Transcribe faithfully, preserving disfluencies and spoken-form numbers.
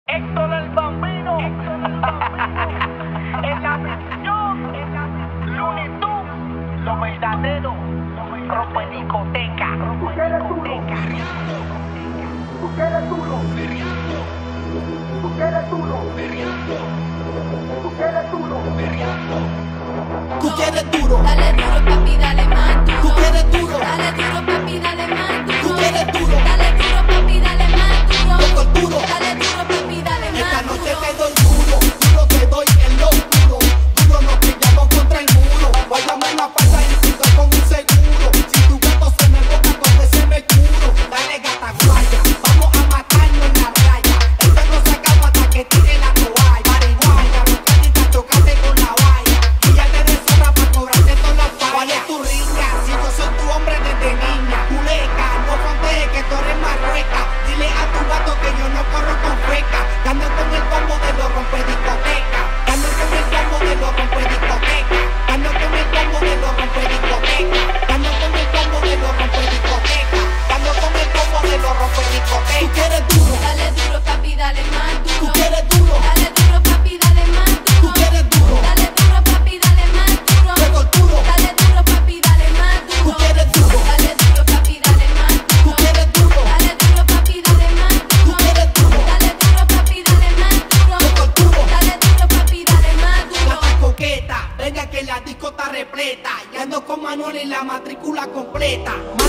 Héctor el Bambino, Héctor el Bambino, en la misión, en la misión, Looney Tunes, lo verdadero, rompe discoteca, rompe discoteca. Tú quieres duro, tú quieres duro, tú quieres duro, tú quieres duro, dale duro papi, dale más duro. Tú quieres duro, dale duro papi, dale más duro. Tú quieres duro, dale duro papi, dale más duro. Loco duro, dale duro papi, dale más esta duro. noche te doy duro, duro te doy en lo oscuro, duro nos pillamos contra el muro, guárdame la falda y siga con un seguro, si tu gato se me bota con ese me curo, dale gata guaya, vamos a matarnos en la playa, esto no se acaba hasta que tire la toalla, marihuana, rocadita, tocate con la valla, y ya te deshonra para cobrarte todas las fallas. ¿Cuál es tu ringa? Si yo soy tu hombre desde niña, culeca, no frontees que tú eres marrueca, dile a tu gato que yo no corro con feca, ando con el combo de los rompediscoteca, ando con el combo de los rompediscoteca, ando con el combo de los rompediscoteca, ando con el combo de los rompediscoteca, ando con el combo de los rompediscoteca. Tú quieres duro, Dale duro papi, dale más tú duro. quieres duro, Dale duro papi, dale más tú duro. quieres duro, Dale duro papi, dale más duro. luego duro, Dale duro papi, dale más tú duro. quieres duro, Dale duro papi, dale más tú duro. quieres duro, Dale duro papi, dale más tú duro. quieres duro, Dale duro papi, dale más duro. luego duro. Dale duro papi, dale más duro. Gata coqueta, venga que la disco está repleta, y ando con Manuel en la matrícula completa.